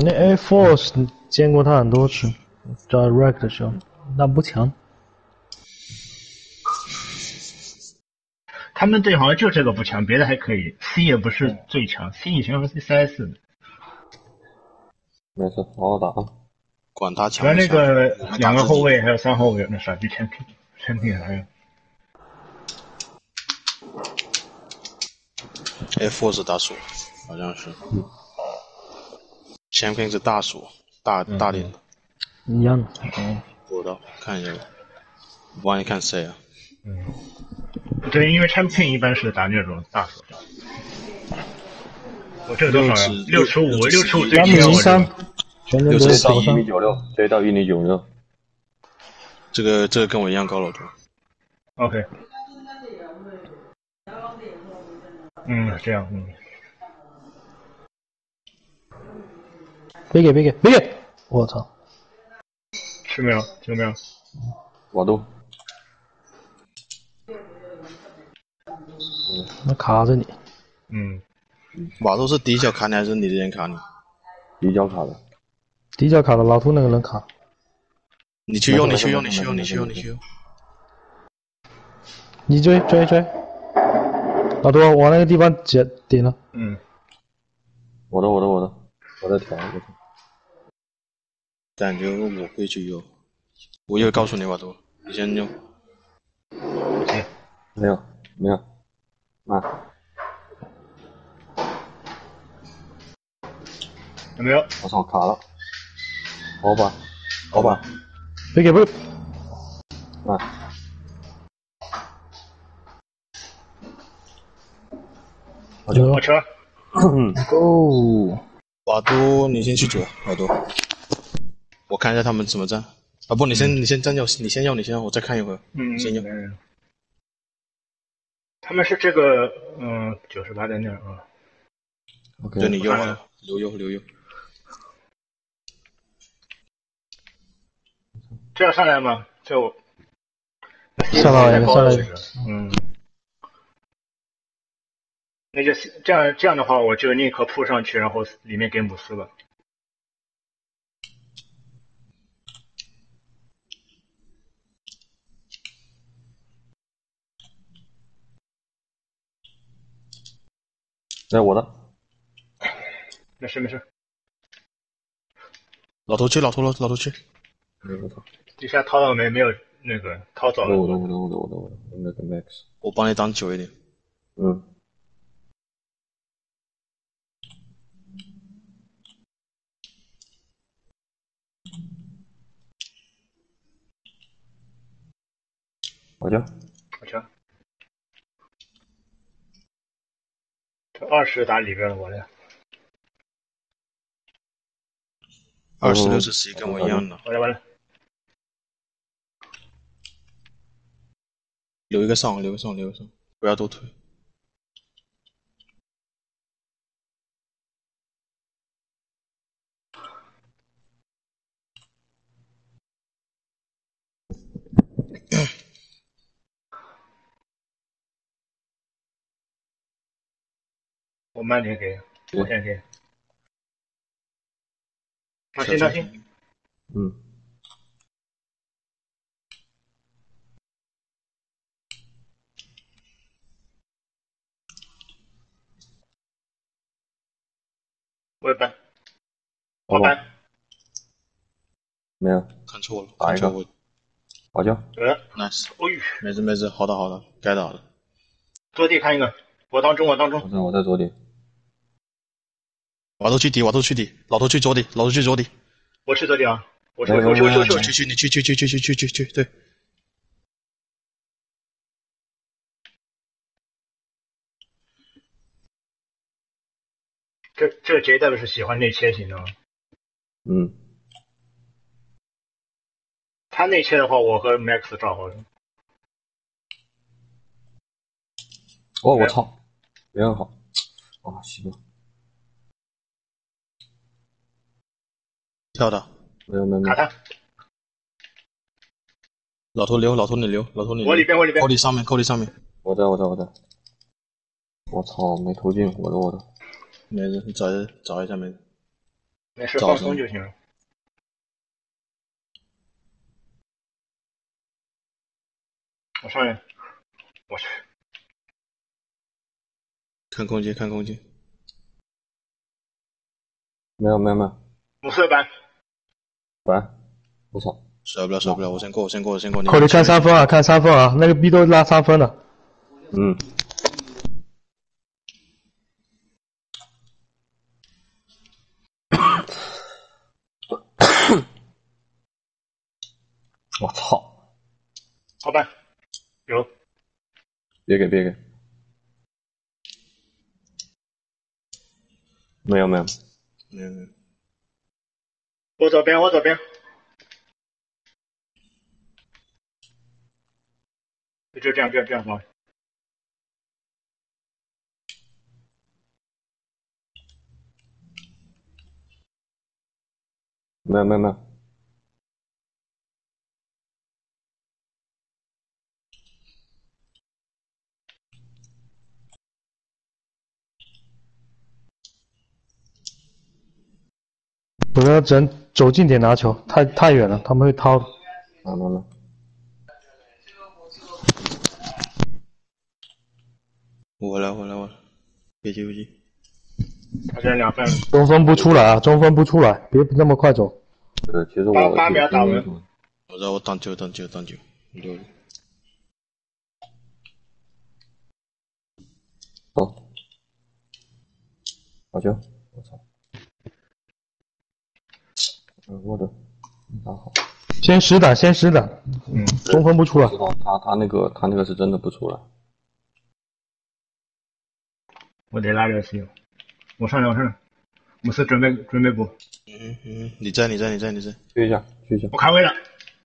那 A Force 见过他很多次，Direct 的时候，那不强。 他们队好像就这个不强，别的还可以。C 也不是最强 ，C 以前和 CS 的。 没事，好好打啊。 管他主要强不强， 那个我 2个后卫还有3后卫，那傻逼champion还有。 F4 是大鼠，好像是。Champion 是大鼠，大脸的。 一样的。 不知道，看一下吧。我帮你看谁啊？ 对，因为 champion 一般是打那种大鼠。我这个多少呀？6/5最低我 3，全队都到1.96米，追到1.96米。 这个跟我一样高了多。 OK。这样， 别给！我操！ 10秒，9秒。 瓦杜。 那卡着你。 瓦杜是底角卡你还是你的人卡你？ 底角卡的。 底角卡的，老图那个人卡。 你去用。 你追！老图往那个地方点了。 我在调。 感觉我会去用，我又告诉你瓦杜，你先用。 没有。啊。 有没有？ 我操，卡了。好吧。 别给！ 啊。 我车。 Go。 瓦杜，你先去左，瓦杜。我看一下他们怎么站。啊不，你先站右，你先用，我再看一会儿。先用。 他们是这个98在那儿啊。 对你用了，留右。 这样上来吗？就上来。 那就这样的话，我就宁可扑上去，然后里面给姆斯了。 那我的。 没事。 老头去。 底下掏到没有那个掏走了。 我的那个 max。 我帮你挡久一点。 我去。 这20打里边了，我的。 26是11，跟我一样的。 完了。 留一个上，不要多推。 我慢点给，我先给。当心。我搬。 没有。 看错了。 打一个。好球。 nice。没事，好的，该打的。 坐地看一个，我当中。 我在左底。 瓦头去底，老头去左底。 我去左底啊，我去， 你去，对。 这 JW 是喜欢内切型的吗？他内切的话，我和 Max 照好了。 我操，没有好。行吧。 跳的。 没有。 卡他。 老头你留。 我里边。 扣地上面。 我在。我操，没投进，我的。 没事，找一下没事。 没事，放松就行了。我上来，我去， 看空间，看空间。 没有没有没有， 五色板， 烦，我操， 受不了受不了，我先过我先过我先过。 扣你看3分啊，看3分啊，那个 B 都拉3分了。 嗯，我操， 好板，有， 别给别给，没有没有， 嗯， 我左边，我左边，就这样这样这样好。 没有没有没有， 不要人走近点拿球，太远了，他们会掏。 没有没有， 我来我来我来，别急别急。 他这2分， 中锋不出来啊，中锋不出来，别那么快走。 其实我 8秒打完。 我知道我挡9挡9挡9，6。 走，好球，我操，我的，打好。 先实打，先实打，中锋不出来。 知道他那个是真的不出来。 我得拉热西，我上来我上来，姆斯准备补， 你在， 去一下去一下， 我卡位了，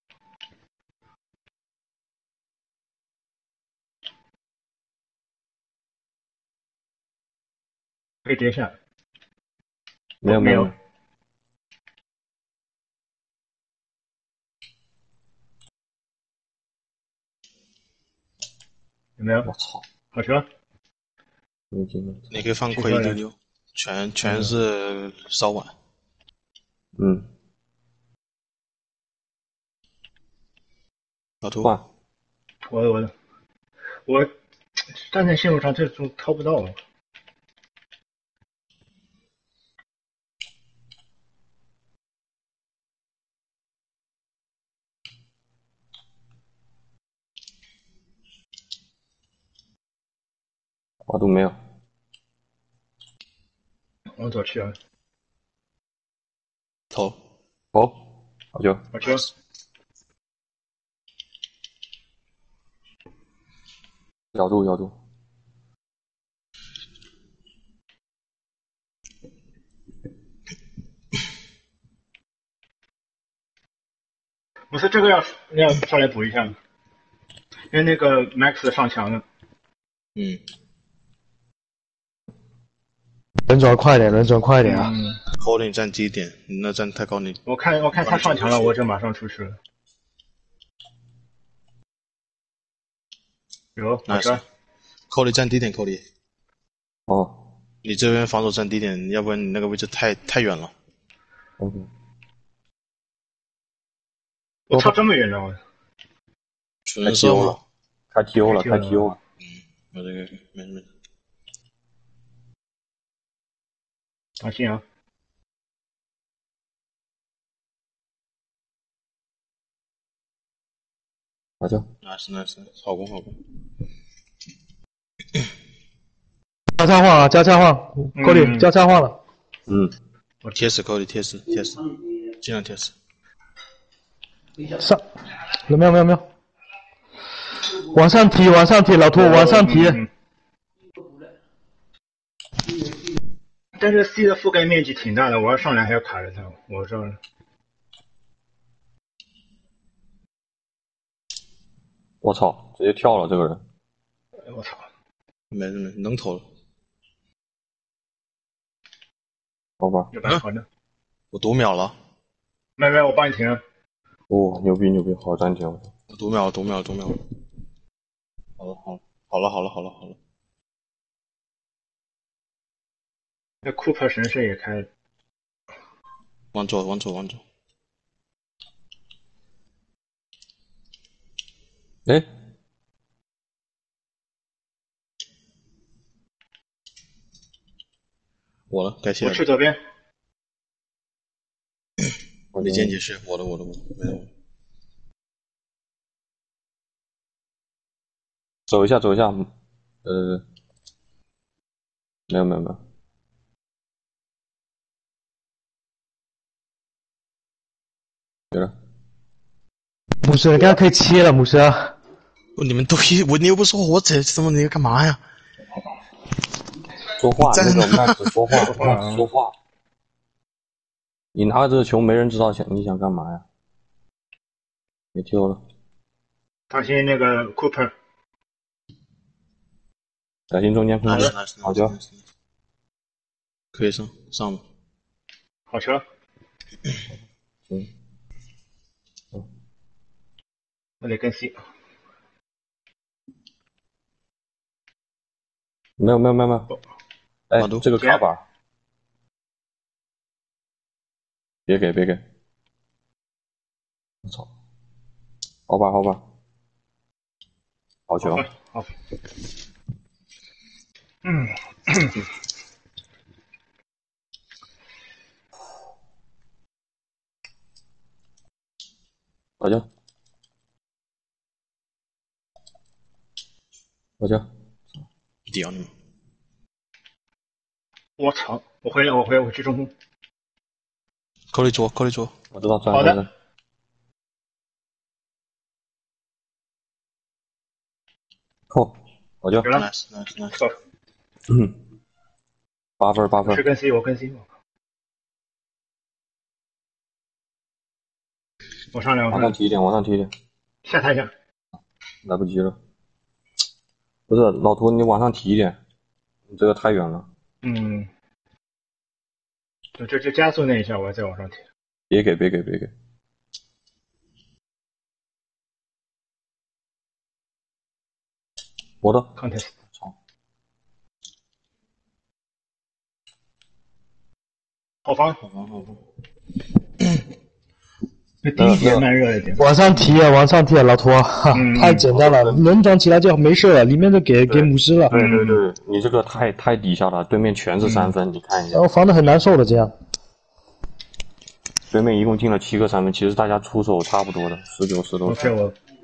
可以叠下， 没有没有， 有没有？ 我操， 好球， 没进了， 你可以放快一丢丢，全是稍晚。 嗯， 老图， 换， 我站在线路上这种掏不到， 花度没有， 往左去啊， 投， 哦，好球， 好球， 咬住咬住， 姆斯这个要上来补一下，因为那个 Max 上墙了， 人转快点，人转快点啊！ 后你站低一点，你那站太高，你我看他上墙了，我就马上出去了。有，好球， 扣里站低点，扣里。 哦你这边防守站低点，要不然你那个位置太远了。 ，OK， 我操这么远呢， 纯烧了， 开 TO 了，开 TO 了， 我这个没， 当心啊！ 好球， nice，好攻好攻。 加枪换啊，加枪换，扣里加枪换了。 嗯， 贴死扣里，贴死，尽量贴死。 上，没有，往上提，老图往上提。 但是 C 的覆盖面积挺大的，我要上来还要卡着他，我这。 我操，直接跳了这个人， 我操！ 没能投了。 好吧， 有办好的。 我读秒了。 没，我帮你停了。 哦，牛逼，好暂停， 我读秒了。好了。 那 Cooper 神社也开了。 往左，往左，往左。 哎， 我了，该切了。 我去左边。 李健解释，我的，没有。 走一下，走一下。没有。没了。 牧师，你刚刚可以切了，牧师。 你们都你又不说我怎么你干嘛呀？ 说话，那个你站那 Max 说话，Max 说话。你拿着这个球，没人知道你想干嘛呀？别丢了。 当心那个 Cooper。 小心中间空间。好球。 可以上了。 好球。我得跟 C。 没有。哎，这个卡板。别给。我操！好吧。好球。 好。 好球。 屌你！ 我操！我回来，我去中锋。 扣里左。 我知道， 好的。 扣，好球。 nice。 8分。 我是跟 C， 我跟 C。我上来。 往上提一点。 下台下。 来不及了。不是，老图，你往上提一点，你这个太远了。 就加速那一下，我再往上提。 别给。我的 contest。好防。这第一节慢热一点。 往上提，老图哈，太简单了，轮转起来就没事了，里面都给姆斯了。 对，你这个太底下了，对面全是3分，你看一下。 然后防得很难受的这样。 对面一共进了7个3分，其实大家出手差不多的，19、10都是。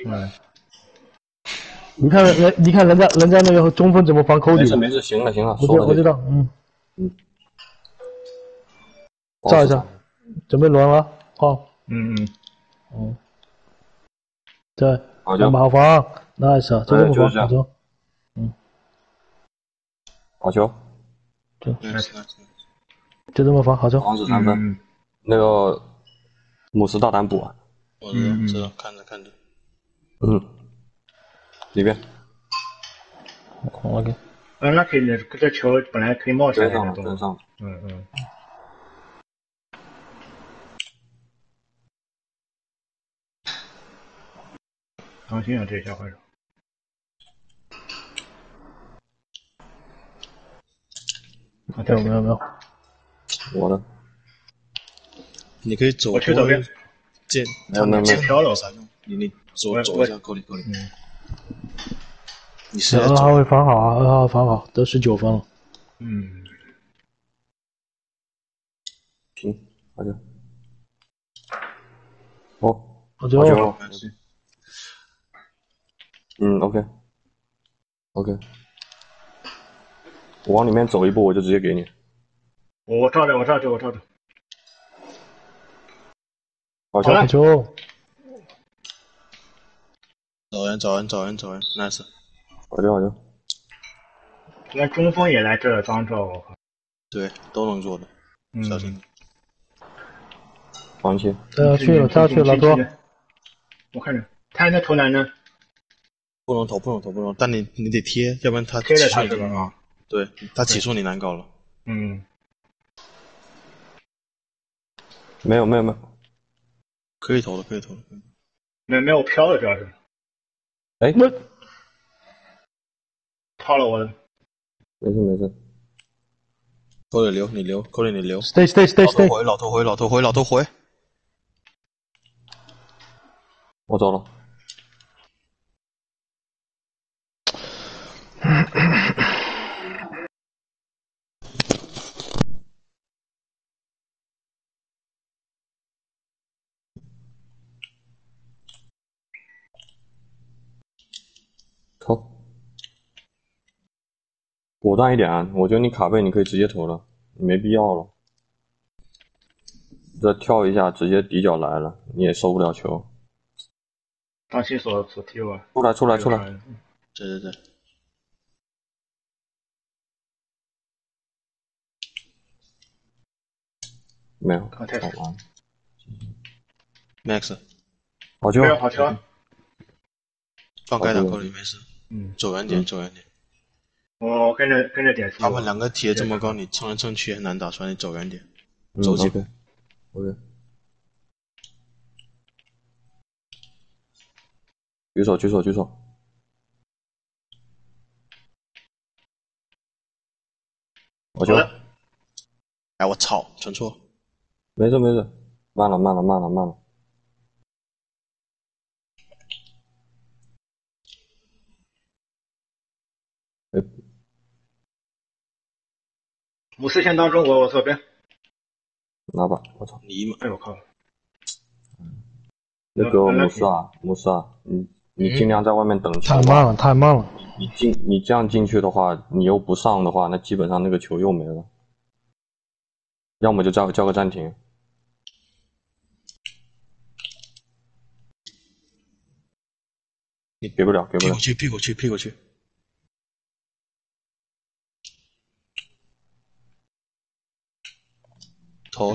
你看人家那个中锋怎么防扣底？ 没事，行了。 我知道，照一下，准备轮了，好。对，好防 ，nice， 就这么防，好球。 好球。 就这么防，好球。 防止3分。那个姆斯大胆补啊。 我知道，看着。 里边。 OK。 那可以，这球本来可以冒起来的。 跟上。 当心啊，这小坏手。没有。 我的。 你可以走。 我去左边。 没飘了。 你走一下，扣里。你是 2号位防好啊，2号防好，得19分了。 行，好球。 好球。 OK。我往里面走一步，我就直接给你。 我照着。 好球。 好球。 走人 ，nice。 好球。 那中锋也来这当照，我靠。 对，都能做的，小心。 放弃。 他要去了，老多。 我看着，他那投篮呢？ 不能投，但你得贴，要不然他贴着他是吧？ 啊，对他起诉你难搞了。 没有。 可以投的。 没有飘的主要是。 哎， 抛了我的。 没事。 扣里留，你留，扣里你留。 stay stay stay 老头 stay， 回，老头回，老头回，老头回。 我走了。投，果断一点啊！我觉得你卡背你可以直接投了，没必要了。这跳一下直接底角来了，你也收不了球。 当心所踢我。 出来出来出来！ 对对对。 没有， 好太完。 Max， 好球！ 没有好球。 放开打扣里没事。走远点，走远点。 我跟着点 C。 他们两个贴这么高，你蹭来蹭去很难打出来，你走远点。走几步。 OK。举手举手举手。好球！ 哎我操，传错。 没事没事，慢了慢了慢了慢了。 姆斯先当中我左边。 拿吧，我操！ 尼玛！ 哎我靠！ 那个姆斯啊，你尽量在外面等球。 太慢了太慢了。 你这样进去的话，你又不上的话，那基本上那个球又没了。要么就叫个暂停。你给不了，给不了。 屁股去。投。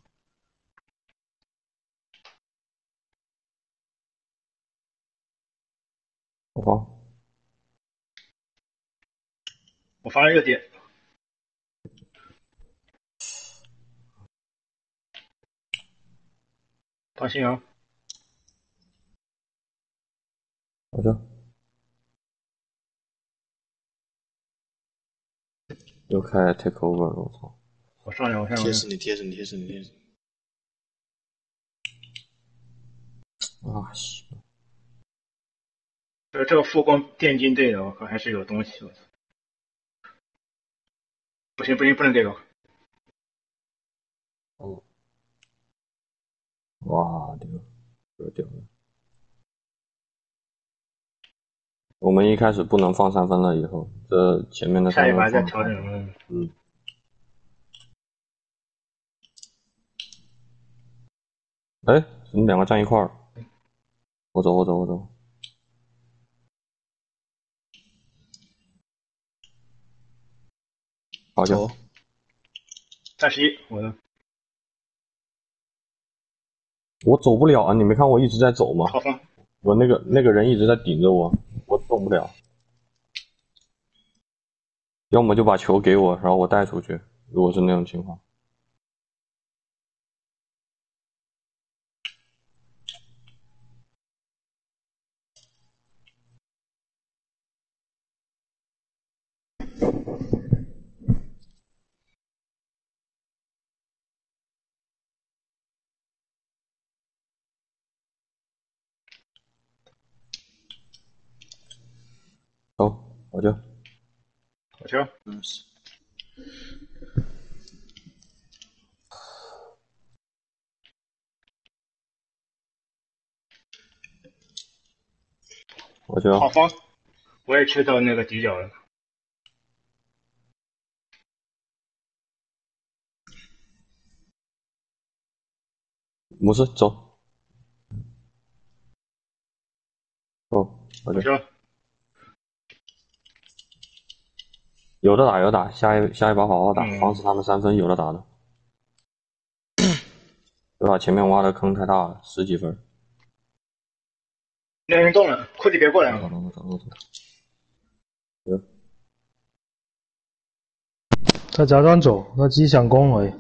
我发了一个点。当心啊！ 好的。又开 take over 了，我操！ 我上来， 贴死你！ 啊西！ 这个复工电竞队的，我靠，还是有东西，我操！不行，不能给我。 哦。哇，这个屌了！我们一开始不能放3分了，以后这前面的下一 3分把再调整。 哎，怎么2个站一块儿？我走。好球 ！31， 我走不了啊！你没看我一直在走吗？ 好方。 我那个人一直在顶着我，我动不了。要么就把球给我，然后我带出去。如果是那种情况。好球！ 好球！ 好球！ 好方，我也吃到那个底角了。 姆斯走。好球！有的打，下一把好好打，防止他们3分，有的打的。对吧？前面挖的坑太大了，10几分。 那人动了，库迪别过来了。 他假装走，他只想攻而已。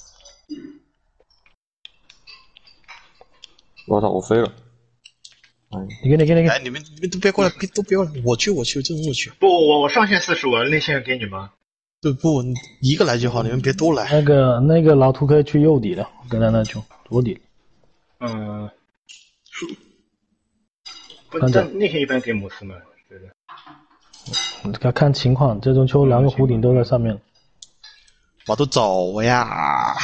我操！我飞了。 你给， 哎，你们都别过来，都别过来，我去，就我去。 不，我上线45，内线给你们。 对，不，一个来就好，你们别都来。 那个老图可以去右底的，跟他那球左底。 不，但内线一般给姆斯嘛，对的。 看情况，这种球2个弧顶都在上面。 我都走呀！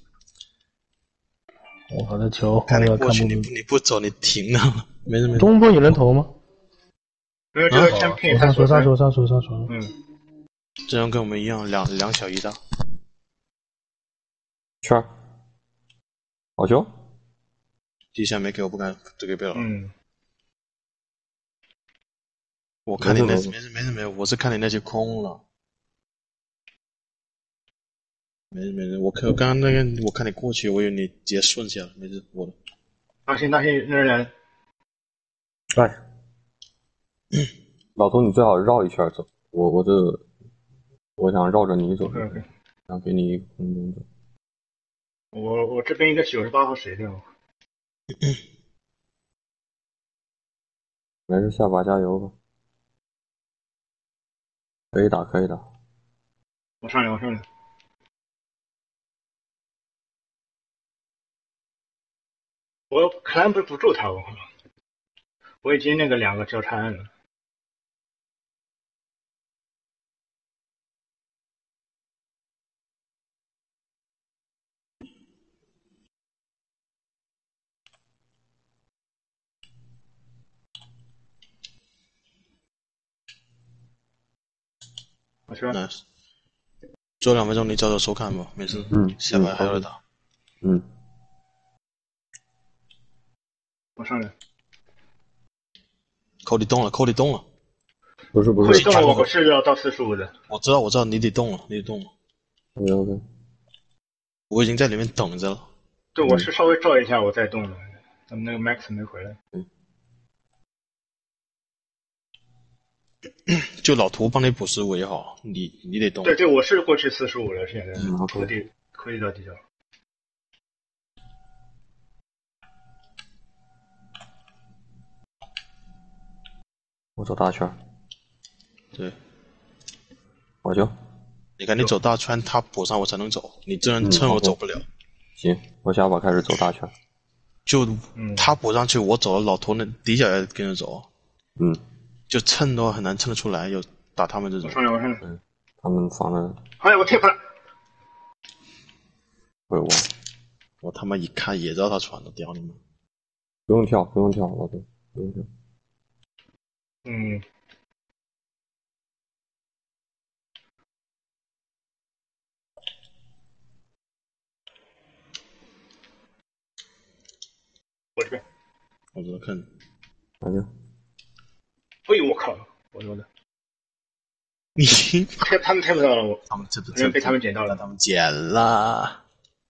我的球， 看你看过去， 不你不走，你停了，没事。 中锋有人投吗？ 没有，这个先拼他手上。 这样跟我们一样，两小一大。 圈，好球！ 底下没给我，不敢这个别了。我看你那没事，我是看你那些空了。没事，我刚刚那个，我看你过去，我以为你直接顺下了，没事，我的。 当心，那人。 哎，老头，你最好绕一圈走，我想绕着你走，想给你一个空间走。 我这边一个98号谁的？ 没事，下把加油吧。可以打。 我上来。我 climb 不住他，我已经那个2个交叉按了。我去。 nice。最后2分钟你照着收看吧，没事。下把还要打。 我上来。 扣你动了。 不是。 扣你动了，我是要到45的。 我知道，你得动了。 OK。 我已经在里面等着了。 对，我是稍微照一下，我再动了。咱们那个 Max 没回来。 就老图帮你补15也好，你得动。 对，我是过去45了，现在科技到地角。 我走大圈。 对。 好球！ 你看你走大圈，他补上我才能走，你这人蹭我走不了。 行，我下把开始走大圈。 就他补上去，我走了，老头那底角也跟着走。就蹭的话很难蹭得出来，有打他们这种。 我上来。 他们防的。 哎，我贴不了。 我他妈一看也知道他传的，屌你妈！ 不用跳，老头，不用跳。 我这边。 我知道看。 好球！ 哎呦我靠！我说的。他们贴不到了， 他们被他们捡到了， 他们捡了。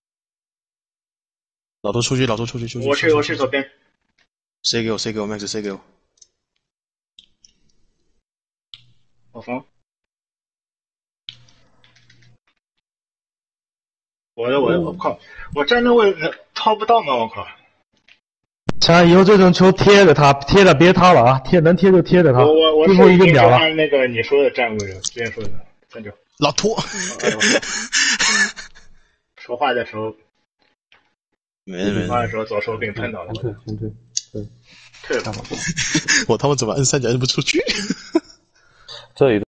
老头出去。 我去左边。 谁给我 Max 谁给我？ 我防。我靠！我站那位置掏不到吗？我靠！ 以后这种球贴着他，贴着别掏了啊！能贴就贴着他。 我最后1个秒了。 按那个你说的站位了，之前说的39。 老图。 说话的时候。 没事。 说话的时候左手给你碰到了。 先退。 退了。 我他妈怎么摁3角摁不出去？ 这一